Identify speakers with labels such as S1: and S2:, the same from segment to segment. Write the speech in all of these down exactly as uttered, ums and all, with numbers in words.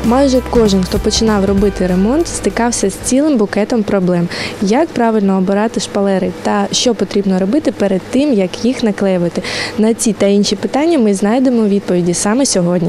S1: Майже кожен, хто починав робити ремонт, стикався з цілим букетом проблем. Як правильно обирати шпалери та що потрібно робити перед тим, як їх наклеювати? На ці та інші питання ми знайдемо відповіді саме сьогодні.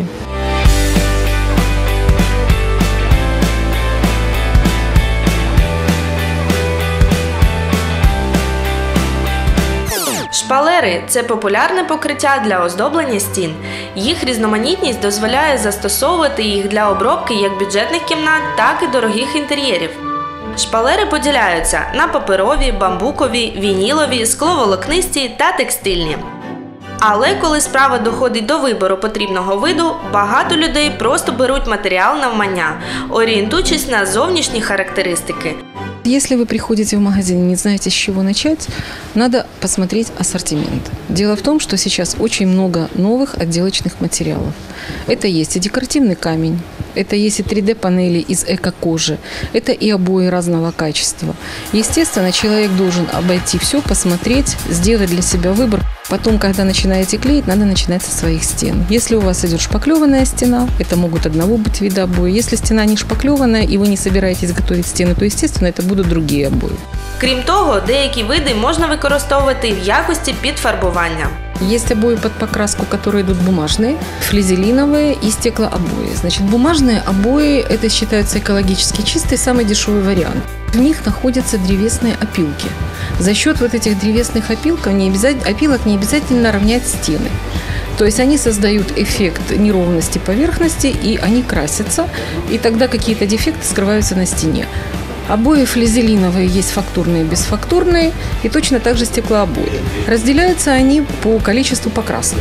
S2: Шпалери – це популярне покриття для оздоблення стін. Їх різноманітність дозволяє застосовувати їх для обробки як бюджетних кімнат, так і дорогих інтер'єрів. Шпалери поділяються на паперові, бамбукові, вінілові, скловолокнисті та текстильні. Але коли справа доходить до вибору потрібного виду, багато людей просто беруть матеріал навмання, орієнтуючись на зовнішні характеристики.
S3: Если вы приходите в магазин и не знаете, с чего начать, надо посмотреть ассортимент. Дело в том, что сейчас очень много новых отделочных материалов. Это есть и декоративный камень, это есть и три дэ панели из эко-кожи, это и обои разного качества. Естественно, человек должен обойти все, посмотреть, сделать для себя выбор. Потом, когда начинаете клеить, надо начинать со своих стен. Если у вас идет шпаклеванная стена, это могут одного быть вида обои. Если стена не шпаклеванная и вы не собираетесь готовить стены, то, естественно, это будут другие обои.
S2: Крім того, деякі види можна використовувати в якості підфарбування.
S3: Есть обои под покраску, которые идут бумажные, флизелиновые и стеклообои. Значит, бумажные обои – это считаются экологически чистый, самый дешевый вариант. В них находятся древесные опилки. За счет вот этих древесных опилков не обязательно, опилок не обязательно равнять стены. То есть они создают эффект неровности поверхности, и они красятся, и тогда какие-то дефекты скрываются на стене. Обои флизелиновые есть фактурные и бесфактурные, и точно так же стеклообои. Разделяются они по количеству покрасок.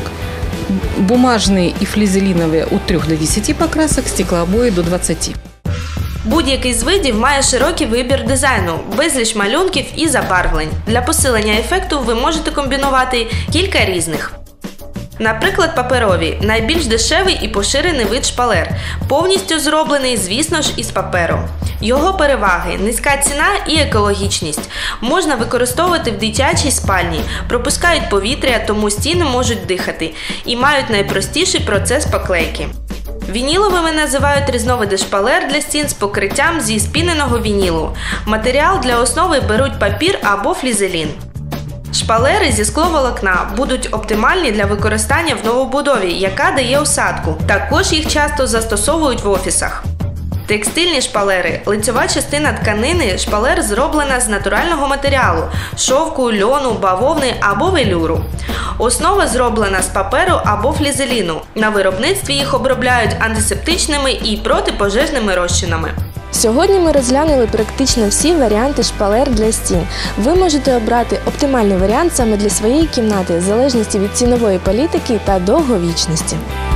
S3: Бумажные и флизелиновые от трёх до десяти покрасок, стеклообои до двадцати.
S2: Будь-який з видів має широкий вибір дизайну, безліч малюнків і забарвлень. Для посилення ефекту ви можете комбінувати кілька різних. Наприклад, паперові – найбільш дешевий і поширений вид шпалер, повністю зроблений, звісно ж, із паперу. Його переваги – низька ціна і екологічність. Можна використовувати в дитячій спальні, пропускають повітря, тому стіни можуть дихати, і мають найпростіший процес поклейки. Вініловими називають різновиди шпалер для стін з покриттям зі спіненого вінілу. Матеріал для основи беруть папір або флізелін. Шпалери зі скловолокна будуть оптимальні для використання в новобудові, яка дає осадку. Також їх часто застосовують в офісах. Текстильні шпалери – лицьова частина тканини шпалер зроблена з натурального матеріалу – шовку, льону, бавовни або велюру. Основа зроблена з паперу або флізеліну. На виробництві їх обробляють антисептичними і протипожежними розчинами.
S1: Сьогодні ми розглянули практично всі варіанти шпалер для стін. Ви можете обрати оптимальний варіант саме для своєї кімнати, в залежності від цінової політики та довговічності.